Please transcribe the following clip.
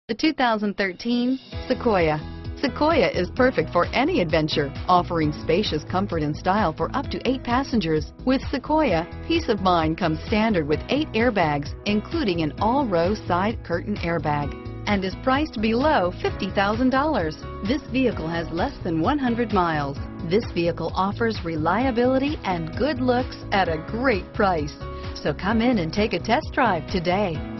The 2013 Sequoia. Sequoia is perfect for any adventure, offering spacious comfort and style for up to 8 passengers. With Sequoia, peace of mind comes standard with 8 airbags, including an all-row side curtain airbag, and is priced below $50,000. This vehicle has less than 100 miles. This vehicle offers reliability and good looks at a great price. So come in and take a test drive today.